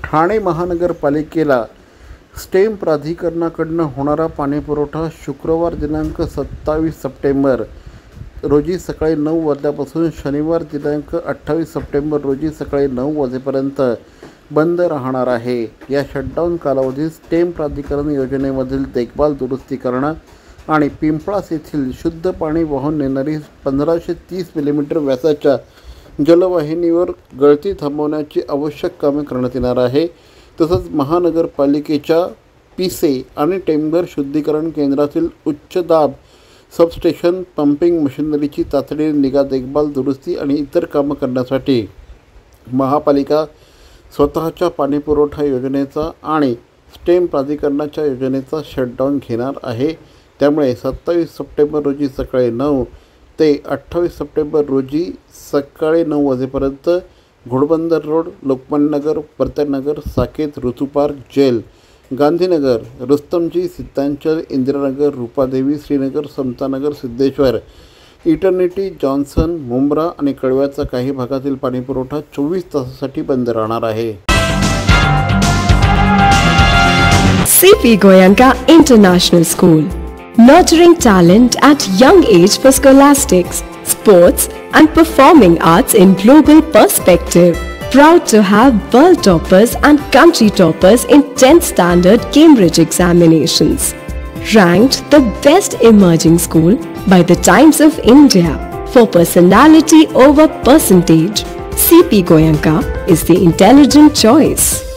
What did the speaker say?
ठाणे महानगरपालिकेला स्टेम प्राधिकरणाकडून होणारा पाणीपुरवठा शुक्रवार दिनांक 27 सप्टेंबर रोजी सकाळी 9 वाजल्यापासून शनिवार दिनांक 28 सप्टेंबर रोजी सकाळी 9 वाजेपर्यंत बंद राहणार आहे। या शटडाऊन कालावधीत स्टेम प्राधिकरण योजनेमधील देखभाल दुरुस्ती करणं आणि पिंपळास येथील शुद्ध पाणी वाहून नेणारी 1530 मिलीमीटर व्यासाच्या जलवाहिनीवर गळती थांबवण्याची आवश्यक कामे करण्यात येणार आहे। तसंच महानगरपालिकेच्या पिसे आणि टेंभर शुद्धीकरण केंद्रातील उच्च दाब सबस्टेशन पंपिंग मशिनरीची तातडीने निगा देखभाल दुरुस्ती आणि इतर कामं करण्यासाठी महापालिका स्वतःच्या पाणीपुरवठा योजनेचा आणि स्टेम प्राधिकरणाच्या योजनेचा शटडाऊन घेणार आहे। त्यामुळे 27 सप्टेंबर रोजी सकाळी 9 ते 28 सप्टेंबर रोजी सकाळी 9 वाजेपर्यंत Ghodbunder road, Lokmanya Nagar, Paratnagar, Saket, Rutupark, jail, Gandhinagar, Rustomjee, Sitanchal, Indiranagar, Rupadevi, Shrinagar, Samatanagar, Siddheshwar, Eternity, Johnson, Mumbra आणि कळव्याचा काही भागातील पाणीपुरवठा 24 तासासाठी बंद राहणार आहे। CP Goenka International School, nurturing talent at young age for scholastics, sports and performing arts in global perspective. Proud to have world toppers and country toppers in 10th standard Cambridge examinations. Ranked the best emerging school by the Times of India for personality over percentage, CP Goenka is the intelligent choice.